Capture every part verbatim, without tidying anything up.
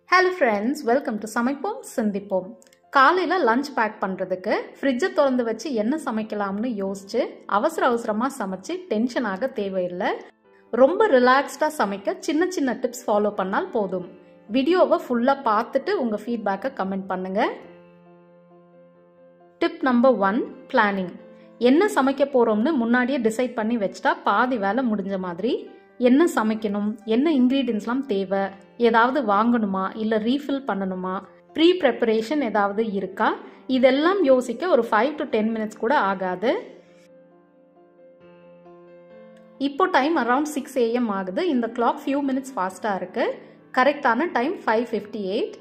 Hello friends, welcome to Samaipom, Sindhipom. காலையில lunch pack பண்றதுக்கு ஃப்ரிட்ஜை திறந்து வச்சு என்ன சமைக்கலாம்னு யோசிச்சு அவசர அவசரமா சமைச்சு டென்ஷன் ஆக தேவையில்லை. ரொம்ப ரிலாக்ஸ்டா சமைக்க சின்ன சின்ன டிப்ஸ் ஃபாலோ பண்ணால் போதும். வீடியோவை ஃபுல்லா பார்த்துட்டு உங்க ஃபீட்பேக்கை கமெண்ட் பண்ணுங்க. Tip number one, planning. என்ன சமைக்க போறோம்னு முன்னாடியே டிசைட் பண்ணி வச்சிட்டா பாதி வேலை முடிஞ்ச மாதிரி. என்ன சமைக்கணும், என்ன இன்கிரீடியன்ஸ்லாம் தேவை, ஏதாவது வாங்கணுமா இல்லை ரீஃபில் பண்ணணுமா, ப்ரீ ப்ரிப்பரேஷன் ஏதாவது இருக்கா, இதெல்லாம் யோசிக்க ஒரு ஃபைவ் டு டென் மினிட்ஸ் கூட ஆகாது. இப்போ டைம் அரௌண்ட் சிக்ஸ் ஏஎம் ஆகுது. இந்த கிளாக் ஃபியூ மினிட்ஸ் ஃபாஸ்டாக இருக்கு. கரெக்டான டைம் ஃபைவ் ஃபிஃப்டி எயிட்.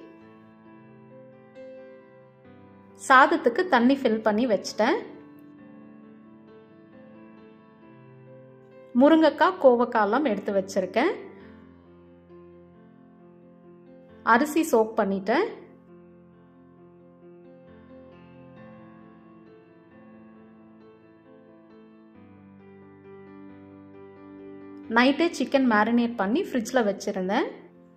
சாதத்துக்கு தண்ணி ஃபில் பண்ணி வச்சிட்டேன். முருங்கைக்காய் கோவக்காயெல்லாம் எடுத்து வச்சிருக்கேன். அரிசி சோக் பண்ணிட்டேன். நைட்டே சிக்கன் மேரினேட் பண்ணி ஃப்ரிட்ஜில் வச்சிருந்தேன்.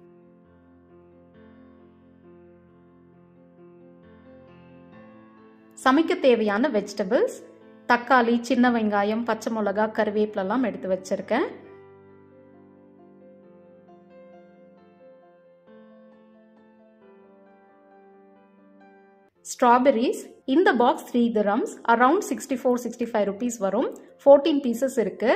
சமைக்க தேவையான வெஜிடபிள்ஸ் தக்காளி, சின்ன வெங்காயம், பச்சை மிளகா, கருவேப்பிலெல்லாம் எடுத்து வச்சிருக்கேன். ஸ்ட்ராபெரிஸ். இந்த box three grams, around sixty four sixty five rupees வரும். ஃபோர்டீன் பீசஸ் இருக்கு.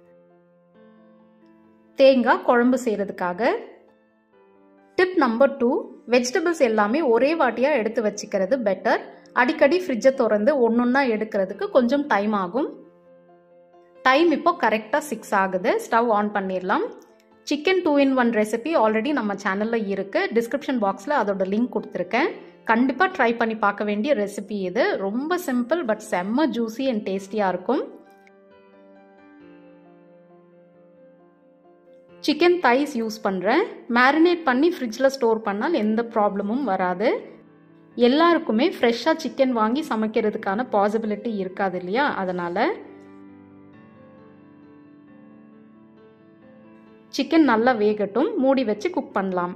தேங்காய் குழம்பு செய்யறதுக்காக. டிப் நம்பர் டூ, வெஜிடபிள்ஸ் எல்லாமே ஒரே வாட்டியா எடுத்து வச்சுக்கிறது பெட்டர். அடிக்கடி ஃப்ரிட்ஜை திறந்து ஒன்னொன்னா எடுக்கிறதுக்கு கொஞ்சம் டைம் ஆகும். டைம் இப்போ கரெக்டாக சிக்ஸ் ஆகுது. ஸ்டவ் ஆன் பண்ணிடலாம். Chicken two in one recipe already நம்ம சேனலில் இருக்கு. டிஸ்கிரிப்ஷன் பாக்ஸில் அதோட லிங்க் கொடுத்துருக்கேன். கண்டிப்பாக ட்ரை பண்ணி பார்க்க வேண்டிய ரெசிபி இது. ரொம்ப சிம்பிள் பட் செம்ம ஜூசி அண்ட் டேஸ்டியாக இருக்கும். சிக்கன் தைஸ் யூஸ் பண்ணுறேன். மேரினேட் பண்ணி ஃப்ரிட்ஜில் ஸ்டோர் பண்ணால் எந்த ப்ராப்ளமும் வராது. எல்லாருக்குமே ஃப்ரெஷ்ஷாக சிக்கன் வாங்கி சமைக்கிறதுக்கான பாசிபிலிட்டி இருக்காது இல்லையா, அதனால சிக்கன் நல்லா வேகட்டும். மூடி வச்சு குக் பண்ணலாம்.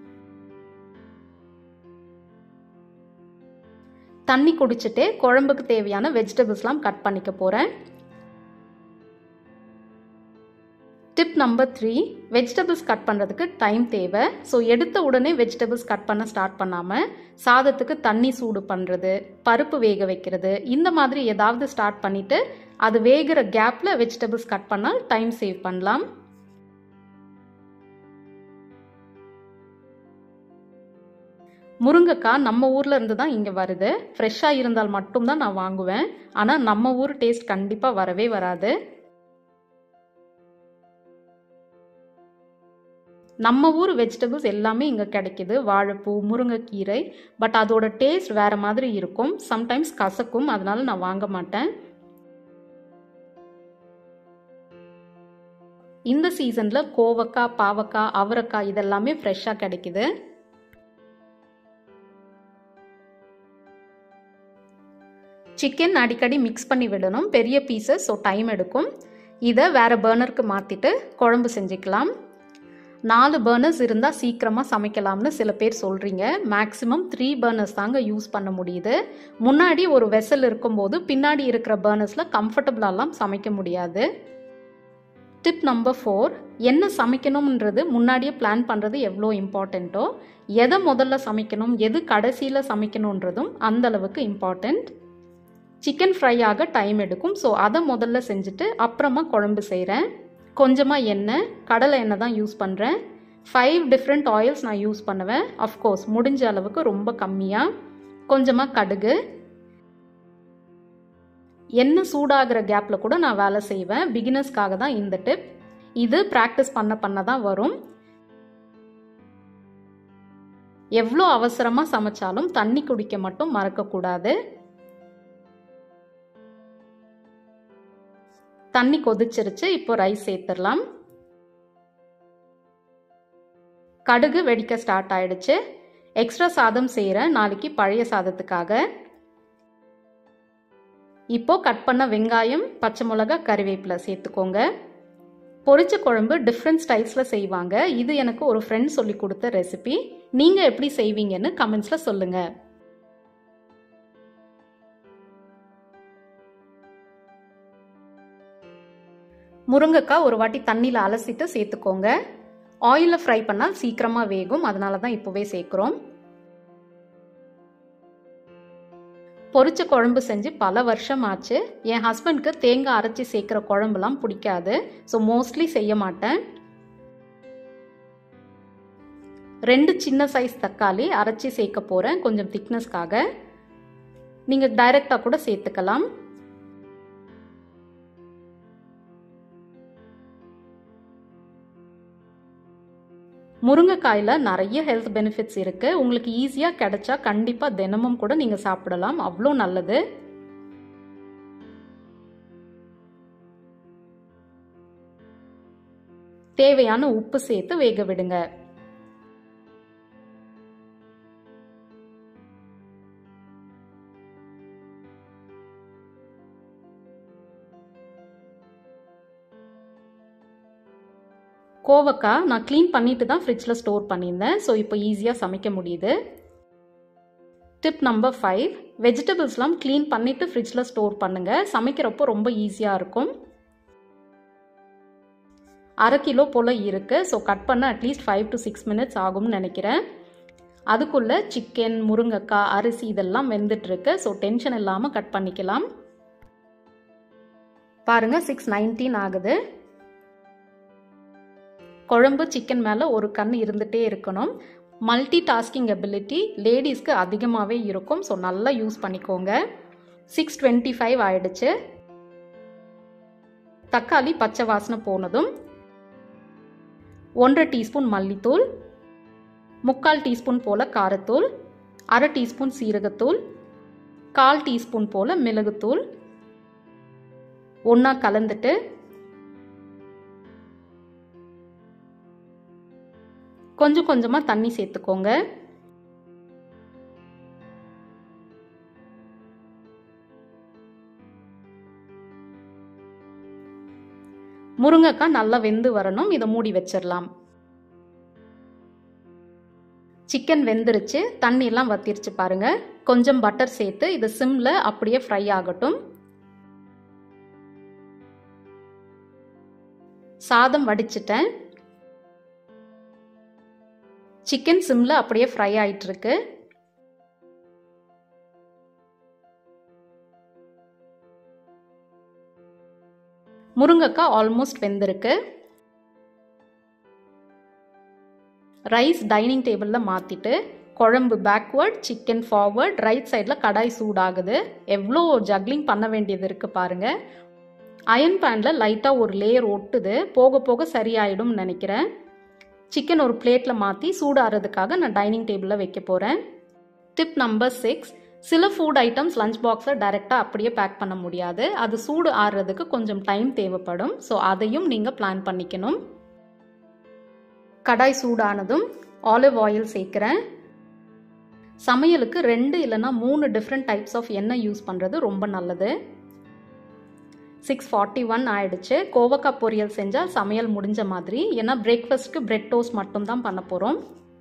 தண்ணி குடிச்சிட்டு குழம்புக்கு தேவையான வெஜிடபிள்ஸ்லாம் கட் பண்ணிக்க போறேன். Tip number three, vegetables cut பண்ணுறதுக்கு டைம் தேவை. ஸோ எடுத்த உடனே வெஜிடபிள்ஸ் கட் பண்ண ஸ்டார்ட் பண்ணாமல் சாதத்துக்கு தண்ணி சூடு பண்ணுறது, பருப்பு வேக வைக்கிறது, இந்த மாதிரி ஏதாவது ஸ்டார்ட் பண்ணிவிட்டு அது வேகிற கேப்பில் வெஜிடபிள்ஸ் கட் பண்ணால் டைம் சேவ் பண்ணலாம். முருங்கைக்காய் நம்ம ஊரில் இருந்து தான் இங்கே வருது. ஃப்ரெஷ்ஷாக இருந்தால் மட்டும்தான் நான் வாங்குவேன். ஆனால் நம்ம ஊர் டேஸ்ட் கண்டிப்பாக வரவே வராது. நம்ம ஊர் வெஜிடபிள்ஸ் எல்லாமே இங்கே கிடைக்குது. வாழைப்பூ, முருங்கைக்கீரை. பட் அதோட டேஸ்ட் வேறு மாதிரி இருக்கும். சம்டைம்ஸ் கசக்கும், அதனால நான் வாங்க மாட்டேன். இந்த சீசனில் கோவக்காய், பாவக்காய், அவரைக்காய் இதெல்லாமே ஃப்ரெஷ்ஷாக கிடைக்குது. சிக்கன் அடிக்கடி மிக்ஸ் பண்ணி விடணும். பெரிய பீசஸ், ஸோ டைம் எடுக்கும். இதை வேறு பர்னருக்கு மாற்றிட்டு குழம்பு செஞ்சுக்கலாம். நாலு பர்னர்ஸ் இருந்தால் சீக்கிரமாக சமைக்கலாம்னு சில பேர் சொல்கிறீங்க. மேக்ஸிமம் த்ரீ பர்னர்ஸ் தாங்க யூஸ் பண்ண முடியுது. முன்னாடி ஒரு வெசல் இருக்கும்போது பின்னாடி இருக்கிற பர்னர்ஸில் கம்ஃபர்டபுளாலாம் சமைக்க முடியாது. டிப் நம்பர் ஃபோர், என்ன சமைக்கணும்ன்றது முன்னாடியே பிளான் பண்ணுறது எவ்வளோ இம்பார்ட்டண்ட்டோ, எதை முதல்ல சமைக்கணும், எது கடைசியில் சமைக்கணுன்றதும் அந்த அளவுக்கு இம்பார்ட்டண்ட். சிக்கன் ஃப்ரை ஆக டைம் எடுக்கும். ஸோ அதை முதல்ல செஞ்சுட்டு அப்புறமா குழம்பு செய்கிறேன். கொஞ்சமாக எண்ணெய், கடலை எண்ணெய் தான் யூஸ் பண்ணுறேன். ஃபைவ் டிஃப்ரெண்ட் ஆயில்ஸ் நான் யூஸ் பண்ணுவேன். அஃப்கோர்ஸ் முடிஞ்ச அளவுக்கு ரொம்ப கம்மியாக. கொஞ்சமாக கடுகு. எண்ணெய் சூடாகிற கேப்பில் கூட நான் வேலை செய்வேன். பிகினர்ஸ்க்காக தான் இந்த டிப். இது ப்ராக்டிஸ் பண்ண பண்ண தான் வரும். எவ்வளோ அவசரமாக சமைச்சாலும் தண்ணி குடிக்க மட்டும் மறக்கக்கூடாது. தண்ணி கொதிச்சிருச்சு. இப்போ ரைஸ் சேர்த்துடலாம். கடுகு வெடிக்க ஸ்டார்ட் ஆயிடுச்சு. எக்ஸ்ட்ரா சாதம் செய்கிறேன் நாளைக்கு பழைய சாதத்துக்காக. இப்போ கட் பண்ண வெங்காயம், பச்சை மிளகாய், கறிவேப்பிலை சேர்த்துக்கோங்க. பொரிச்ச குழம்பு டிஃப்ரெண்ட் ஸ்டைல்ஸில் செய்வாங்க. இது எனக்கு ஒரு ஃப்ரெண்ட் சொல்லி கொடுத்த ரெசிபி. நீங்கள் எப்படி செய்வீங்கன்னு கமெண்ட்ஸில் சொல்லுங்கள். முருங்கைக்காய் ஒரு வாட்டி தண்ணியில் அலசிட்டு சேர்த்துக்கோங்க. ஆயிலில் ஃப்ரை பண்ணால் சீக்கிரமாக வேகும், அதனால தான் இப்போவே சேர்க்குறோம். பொரிச்ச குழம்பு செஞ்சு பல வருஷம் ஆச்சு. என் ஹஸ்பண்ட்க்கு தேங்காய் அரைச்சி சேர்க்குற குழம்புலாம் பிடிக்காது. ஸோ மோஸ்ட்லி செய்ய மாட்டேன். ரெண்டு சின்ன சைஸ் தக்காளி அரைச்சி சேர்க்க போகிறேன் கொஞ்சம் திக்னஸ்க்காக. நீங்கள் டைரெக்டாக கூட சேர்த்துக்கலாம். முருங்கைக்காயில் நிறைய ஹெல்த் பெனிஃபிட்ஸ் இருக்குது. உங்களுக்கு ஈஸியாக கிடைச்சா கண்டிப்பாக தினமும் கூட நீங்கள் சாப்பிடலாம், அவ்வளோ நல்லது. தேவையான உப்பு சேர்த்து வேக விடுங்க. கோவக்காய் நான் க்ளீன் பண்ணிட்டு தான் ஃப்ரிட்ஜில் ஸ்டோர் பண்ணியிருந்தேன். ஸோ இப்போ ஈஸியாக சமைக்க முடியுது. டிப் நம்பர் ஃபைவ், வெஜிடபிள்ஸ்லாம் க்ளீன் பண்ணிவிட்டு ஃப்ரிட்ஜில் ஸ்டோர் பண்ணுங்கள். சமைக்கிறப்போ ரொம்ப ஈஸியாக இருக்கும். அரை கிலோ போல் இருக்குது. ஸோ கட் பண்ண at least five to six minutes ஆகும்னு நினைக்கிறேன். அதுக்குள்ளே சிக்கன், முருங்கைக்காய், அரிசி இதெல்லாம் வெந்துட்டுருக்கு. ஸோ டென்ஷன் இல்லாமல் கட் பண்ணிக்கலாம். பாருங்கள், சிக்ஸ் நைன்டீன் ஆகுது. குழம்பு சிக்கன் மேலே ஒரு கண் இருந்துகிட்டே இருக்கணும். மல்டி டாஸ்கிங் எபிலிட்டி லேடிஸ்க்கு அதிகமாகவே இருக்கும். ஸோ நல்லா யூஸ் பண்ணிக்கோங்க. சிக்ஸ் டுவெண்ட்டி ஃபைவ் ஆயிடுச்சு. தக்காளி பச்சை வாசனை போனதும் ஒன்றரை டீஸ்பூன் மல்லித்தூள், முக்கால் டீஸ்பூன் போல் காரத்தூள், அரை டீஸ்பூன் சீரகத்தூள், கால் டீஸ்பூன் போல் மிளகுத்தூள் ஒன்றா கலந்துட்டு கொஞ்சம் கொஞ்சமாக தண்ணி சேர்த்துக்கோங்க. முருங்கைக்காய் நல்லா வெந்து வரணும். இதை மூடி வச்சிடலாம். சிக்கன் வெந்துருச்சு, தண்ணி எல்லாம் வத்திருச்சு பாருங்க. கொஞ்சம் பட்டர் சேர்த்து இது சிம்ல அப்படியே ஃப்ரை ஆகட்டும். சாதம் வடிச்சிட்டேன். சிக்கன் சிம்ல அப்படியே ஃப்ரை ஆயிட்டு இருக்கு. முருங்கைக்காய் ஆல்மோஸ்ட் வெந்திருக்கு. ரைஸ் டைனிங் டேபிளில் மாற்றிட்டு குழம்பு பேக்வர்ட், சிக்கன் ஃபார்வர்ட், ரைட் சைடில் கடாய் சூடாகுது. எவ்வளோ ஜக்லிங் பண்ண வேண்டியது இருக்குது பாருங்கள். அயன் பேனில் லைட்டாக ஒரு லேயர் ஒட்டுது. போக போக சரியாயிடும் நினைக்கிறேன். சிக்கன் ஒரு பிளேட்டில் மாற்றி சூடாகிறதுக்காக நான் டைனிங் டேபிளில் வைக்க போகிறேன். டிப் நம்பர் சிக்ஸ், சில ஃபுட் ஐட்டம்ஸ் லஞ்ச் பாக்ஸில் டைரெக்டாக அப்படியே பேக் பண்ண முடியாது. அது சூடு ஆறுறதுக்கு கொஞ்சம் டைம் தேவைப்படும். ஸோ அதையும் நீங்கள் பிளான் பண்ணிக்கணும். கடாய் சூடானதும் ஆலிவ் ஆயில் சேர்க்குறேன். சமையலுக்கு ரெண்டு இல்லைன்னா மூணு டிஃப்ரெண்ட் டைப்ஸ் ஆஃப் எண்ணெய் யூஸ் பண்ணுறது ரொம்ப நல்லது. சிக்ஸ் ஃபார்ட்டி ஒன் ஆயிடுச்சு. கோவக்காய் பொரியல் செஞ்சால் சமையல் முடிஞ்ச மாதிரி. ஏன்னா பிரேக்ஃபாஸ்ட்க்கு பிரெட் டோஸ்ட் மட்டும் தான் பண்ண போகிறோம்.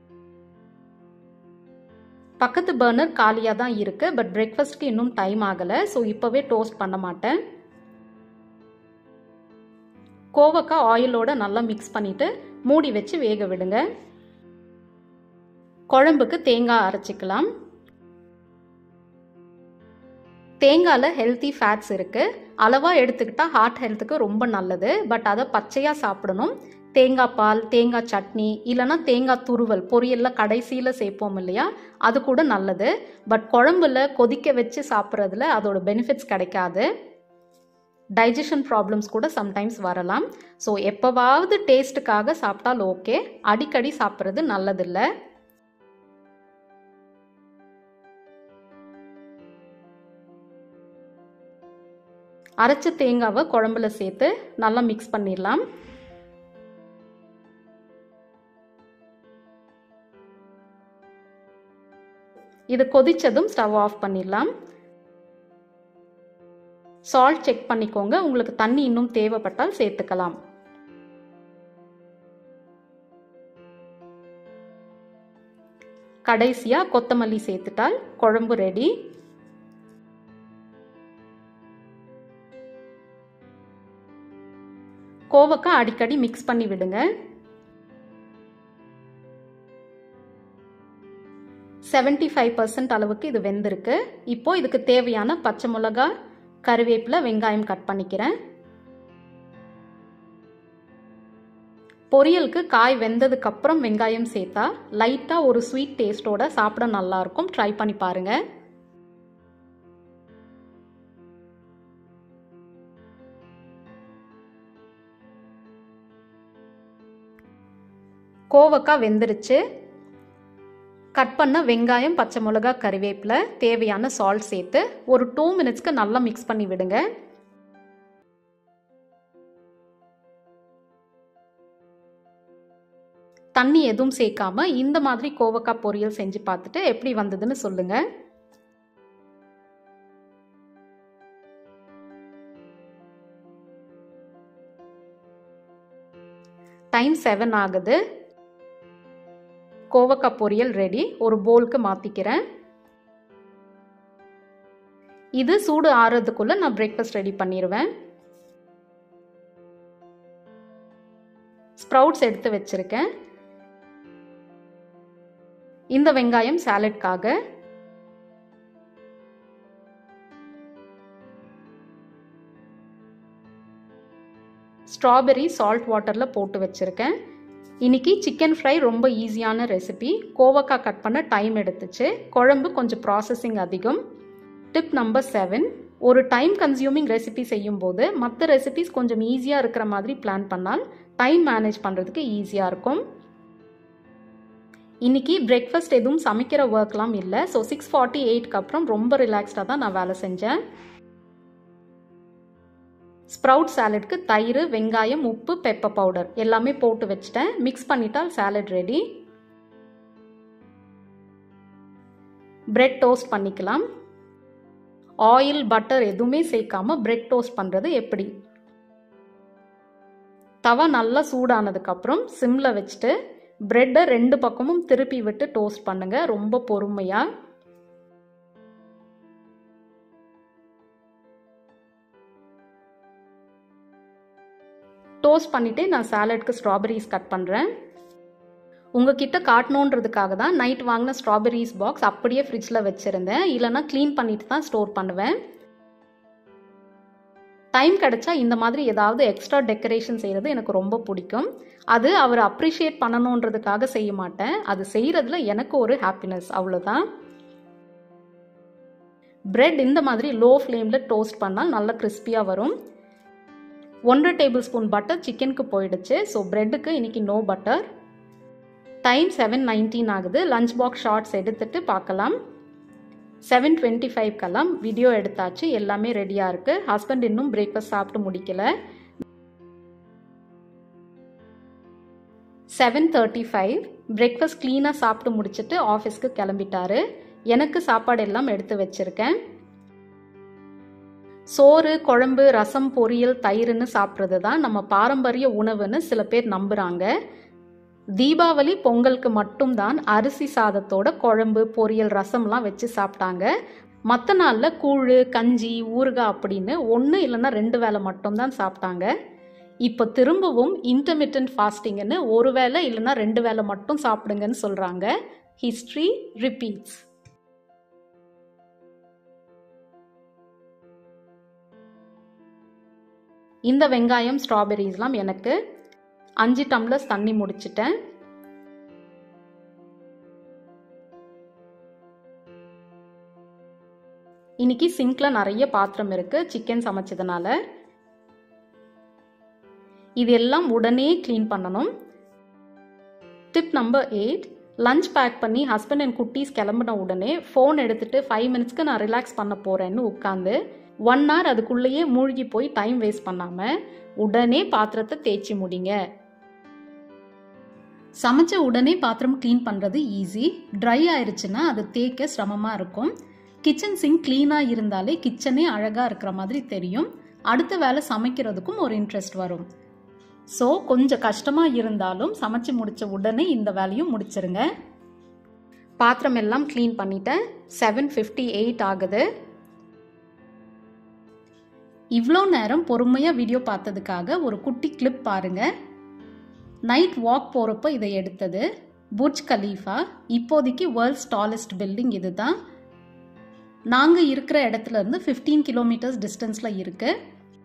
பக்கத்து பர்னர் காலியாக தான் இருக்குது. பட் பிரேக்ஃபாஸ்ட்க்கு இன்னும் டைம் ஆகலை. ஸோ இப்போவே டோஸ்ட் பண்ண மாட்டேன். கோவக்காய் ஆயிலோட நல்லா மிக்ஸ் பண்ணிவிட்டு மூடி வச்சு வேக விடுங்க. குழம்புக்கு தேங்காய் அரைச்சிக்கலாம். தேங்காயில் ஹெல்த்தி ஃபேட்ஸ் இருக்குது. அளவாக எடுத்துக்கிட்டால் ஹார்ட் ஹெல்த்துக்கு ரொம்ப நல்லது. பட் அதை பச்சையாக சாப்பிடணும். தேங்காய் பால், தேங்காய் சட்னி இல்லைனா தேங்காய் துருவல் பொரியலில் கடைசியில் சேர்ப்போம் இல்லையா, அது கூட நல்லது. பட் குழம்புல கொதிக்க வச்சு சாப்பிட்றதுல அதோட பெனிஃபிட்ஸ் கிடைக்காது. டைஜஷன் ப்ராப்ளம்ஸ் கூட சம்டைம்ஸ் வரலாம். ஸோ எப்போவாவது டேஸ்ட்டுக்காக சாப்பிட்டால் ஓகே, அடிக்கடி சாப்பிட்றது நல்லதில்லை. அரைச்ச தேங்காவை குழம்புல சேர்த்து நல்லா மிக்ஸ் பண்ணிடலாம். இது கொதிச்சதும் ஸ்டவ் ஆஃப் பண்ணிடலாம். சால்ட் செக் பண்ணிக்கோங்க. உங்களுக்கு தண்ணி இன்னும் தேவைப்பட்டால் சேர்த்துக்கலாம். கடைசியாக கொத்தமல்லி சேர்த்துட்டால் குழம்பு ரெடி. கோவக்காய் அடிக்கடி மிக்ஸ் பண்ணி விடுங்க. செவன்டி ஃபைவ் பர்சன்ட் அளவுக்கு இது வெந்திருக்கு. இப்போ இதுக்கு தேவையான பச்சை மிளகாய், கருவேப்பிலை, வெங்காயம் கட் பண்ணிக்கிறேன். பொரியலுக்கு காய் வெந்ததுக்கு அப்புறம் வெங்காயம் சேர்த்தா லைட்டா ஒரு ஸ்வீட் டேஸ்டோட சாப்பிட நல்லா இருக்கும். ட்ரை பண்ணி பாருங்க. கோவக்காய் வெந்துருச்சு. கட் பண்ண வெங்காயம், பச்சை மிளகாய், கருவேப்பிலை, தேவையான சால்ட் சேர்த்து ஒரு டூ மினிட்ஸ்க்கு நல்லா மிக்ஸ் பண்ணி விடுங்க. தண்ணி எதுவும் சேர்க்காம இந்த மாதிரி கோவக்காய் பொரியல் செஞ்சு பார்த்துட்டு எப்படி வந்ததுன்னு சொல்லுங்க. டைம் செவன் ஆகுது. கோவக்காய் பொரியல் ரெடி. ஒரு பவுலுக்கு மாத்திக்கிறேன். இது சூடு ஆறதுக்குள்ள நான் பிரேக்ஃபாஸ்ட் ரெடி பண்ணிடுவேன். ஸ்ப்ரவுட்ஸ் எடுத்து வச்சிருக்கேன். இந்த வெங்காயம் சாலட்காக. ஸ்ட்ராபெரி சால்ட் வாட்டர்ல போட்டு வச்சிருக்கேன். இன்னைக்கு சிக்கன் ஃப்ரை ரொம்ப ஈஸியான ரெசிபி. கோவக்காய் கட் பண்ண டைம் எடுத்துச்சு. குழம்பு கொஞ்சம் ப்ராசஸிங் அதிகம். டிப் நம்பர் செவன், ஒரு டைம் கன்சியூமிங் ரெசிபி செய்யும் போது மற்ற ரெசிபிஸ் கொஞ்சம் ஈஸியாக இருக்கிற மாதிரி பிளான் பண்ணால் டைம் மேனேஜ் பண்ணுறதுக்கு ஈஸியாக இருக்கும். இன்னைக்கு பிரேக்ஃபாஸ்ட் எதுவும் சமைக்கிற ஒர்க்லாம் இல்லை. ஸோ சிக்ஸ் ஃபார்ட்டி எயிட்க்கு அப்புறம் ரொம்ப ரிலாக்ஸ்டாக தான் நான் வேலை செஞ்சேன். ஸ்ப்ரவுட் சாலட்க்கு தயிர், வெங்காயம், உப்பு, பெப்பர் பவுடர் எல்லாமே போட்டு வச்சுட்டேன். மிக்ஸ் பண்ணிட்டால் சாலட் ரெடி. பிரெட் டோஸ்ட் பண்ணிக்கலாம். ஆயில், பட்டர் எதுவுமே சேர்க்காம பிரெட் டோஸ்ட் பண்ணுறது எப்படி? தவா நல்லா சூடானதுக்கு அப்புறம் சிம்ல வச்சுட்டு பிரெட்டை ரெண்டு பக்கமும் திருப்பி விட்டு டோஸ்ட் பண்ணுங்க, ரொம்ப பொறுமையா. டோஸ்ட் பண்ணிட்டு நான் சாலட்க்கு ஸ்ட்ராபெரிஸ் கட் பண்றேன். உங்ககிட்ட காட்டணுன்றதுக்காக தான் நைட் வாங்கின ஸ்ட்ராபெரிஸ் பாக்ஸ் அப்படியே ஃப்ரிட்ஜில் வச்சிருந்தேன். இல்லைன்னா க்ளீன் பண்ணிட்டு தான் ஸ்டோர் பண்ணுவேன். டைம் கிடைச்சா இந்த மாதிரி ஏதாவது எக்ஸ்ட்ரா டெக்கரேஷன் செய்கிறது எனக்கு ரொம்ப பிடிக்கும். அது அவர் அப்ரிஷியேட் பண்ணணுன்றதுக்காக செய்ய மாட்டேன். அது செய்கிறதுல எனக்கு ஒரு ஹாப்பினஸ், அவ்வளோதான். பிரெட் இந்த மாதிரி லோ ஃப்ளேமில் டோஸ்ட் பண்ணால் நல்லா கிறிஸ்பியாக வரும். ஒன்றரை டேபிள் ஸ்பூன் பட்டர் சிக்கனுக்கு போயிடுச்சு. ஸோ பிரெட்டுக்கு இன்னைக்கு no butter. Time seven nineteen ஆகுது. லஞ்ச் பாக்ஸ் ஷார்ட்ஸ் எடுத்துட்டு பார்க்கலாம். செவன் டுவெண்ட்டி ஃபைவ்க்கெல்லாம் வீடியோ எடுத்தாச்சு. எல்லாமே ரெடியாக இருக்குது. ஹஸ்பண்ட் இன்னும் பிரேக்ஃபாஸ்ட் சாப்பிட்டு முடிக்கல. செவன் தேர்ட்டி ஃபைவ் பிரேக்ஃபாஸ்ட் க்ளீனாக சாப்பிட்டு முடிச்சுட்டு ஆஃபீஸ்க்கு கிளம்பிட்டாரு. எனக்கு சாப்பாடு எல்லாம் எடுத்து வச்சிருக்கேன். சோறு, குழம்பு, ரசம், பொரியல், தயிர்னு சாப்பிட்றது தான் நம்ம பாரம்பரிய உணவுன்னு சில பேர் நம்புகிறாங்க. தீபாவளி, பொங்கலுக்கு மட்டும்தான் அரிசி சாதத்தோட குழம்பு, பொரியல், ரசம்லாம் வச்சு சாப்பிட்டாங்க. மற்ற நாளில் கூழ், கஞ்சி, ஊறுகாய் அப்படின்னு ஒன்று இல்லைன்னா ரெண்டு வேளை மட்டும்தான் சாப்பிட்டாங்க. இப்போ திரும்பவும் இன்டர்மிட்டன்ட் ஃபாஸ்டிங்னு ஒரு வேளை இல்லைன்னா ரெண்டு வேளை மட்டும் சாப்பிடுங்கன்னு சொல்கிறாங்க. History repeats. இந்த வெங்காயம், ஸ்ட்ராபெரிஸ்லாம் எனக்கு அஞ்சு டம்ளர்ஸ் தண்ணி முடிச்சிட்டேன். இன்னைக்கு சிங்க்ல நிறைய பாத்திரம் இருக்கு சிக்கன் சமைச்சதுனால. இது எல்லாம் உடனே கிளீன் பண்ணணும். Tip number eight, lunch pack பண்ணி ஹஸ்பண்ட் அண்ட் குட்டீஸ் கிளம்பின உடனே ஃபோன் எடுத்துட்டு ஃபைவ் மினிட்ஸ்க்கு நான் ரிலாக்ஸ் பண்ண போறேன்னு உட்காந்து ஒன் ஹவர் அதுக்குள்ளேயே மூழ்கி போய் டைம் வேஸ்ட் பண்ணாம உடனே பாத்திரத்தை தேய்ச்சி முடிங்க. சமைச்ச உடனே பாத்திரம் கிளீன் பண்றது ஈஸி. ட்ரை ஆயிடுச்சுன்னா அது தேய்க்க சிரமமா இருக்கும். கிச்சன் சிங்க் கிளீனா இருந்தாலே கிச்சனே அழகா இருக்கிற மாதிரி தெரியும். அடுத்த வேலை சமைக்கிறதுக்கும் ஒரு இன்ட்ரெஸ்ட் வரும். ஸோ கொஞ்சம் கஷ்டமா இருந்தாலும் சமைச்சு முடிச்ச உடனே இந்த வேலையும் முடிச்சிருங்க. பாத்திரம் எல்லாம் க்ளீன் பண்ணிட்டேன். செவன் ஃபிஃப்டி எயிட் ஆகுது. இவ்வளோ நேரம் பொறுமையாக வீடியோ பார்த்ததுக்காக ஒரு குட்டி கிளிப் பாருங்கள். நைட் வாக் போகிறப்போ இதை எடுத்தது. புர்ஜ் கலீஃபா, இப்போதைக்கு வேர்ல்ட்ஸ் டாலஸ்ட் பில்டிங் இது தான். நாங்கள் இருக்கிற இடத்துல இருந்து ஃபிஃப்டீன் கிலோமீட்டர்ஸ் டிஸ்டன்ஸில் இருக்குது.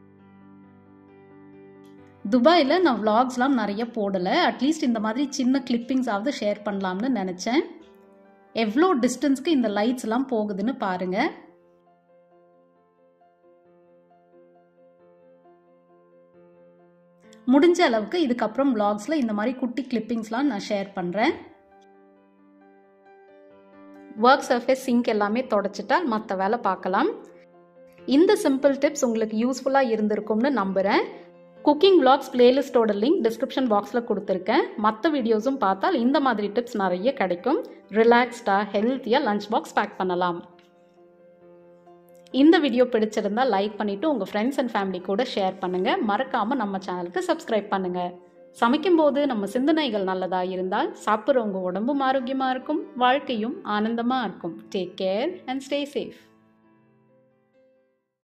துபாயில் நான் விளாக்ஸ்லாம் நிறைய போடலை. அட்லீஸ்ட் இந்த மாதிரி சின்ன கிளிப்பிங்ஸாவது ஷேர் பண்ணலாம்னு நினச்சேன். எவ்வளோ டிஸ்டன்ஸ்க்கு இந்த லைட்ஸ்லாம் போகுதுன்னு பாருங்கள். முடிஞ்ச அளவுக்கு இதுக்கப்புறம் விளாக்ஸில் இந்த மாதிரி குட்டி கிளிப்பிங்ஸ்லாம் நான் ஷேர் பண்ணுறேன். ஒர்க் சர்ஃபேஸ் சிங்க் எல்லாமே தொடச்சிட்டா மற்ற வேலை பார்க்கலாம். இந்த சிம்பிள் டிப்ஸ் உங்களுக்கு யூஸ்ஃபுல்லாக இருந்திருக்கும்னு நம்புகிறேன். குக்கிங் விளாக்ஸ் பிளேலிஸ்டோட லிங்க் டிஸ்கிரிப்ஷன் பாக்ஸில் கொடுத்துருக்கேன். மற்ற வீடியோஸும் பார்த்தால் இந்த மாதிரி டிப்ஸ் நிறைய கிடைக்கும். ரிலாக்ஸ்டாக ஹெல்த்தியாக லஞ்ச் பாக்ஸ் பேக் பண்ணலாம். இந்த வீடியோ பிடிச்சிருந்தா லைக் பண்ணிவிட்டு உங்கள் ஃப்ரெண்ட்ஸ் அண்ட் ஃபேமிலி கூட ஷேர் பண்ணுங்கள். மறக்காமல் நம்ம சேனலுக்கு சப்ஸ்கிரைப் பண்ணுங்கள். சமைக்கும்போது நம்ம சிந்தனைகள் நல்லதாக இருந்தால் சாப்பிட்றவங்க உடம்பும் ஆரோக்கியமாக இருக்கும், வாழ்க்கையும் ஆனந்தமாக இருக்கும். Take care and stay safe.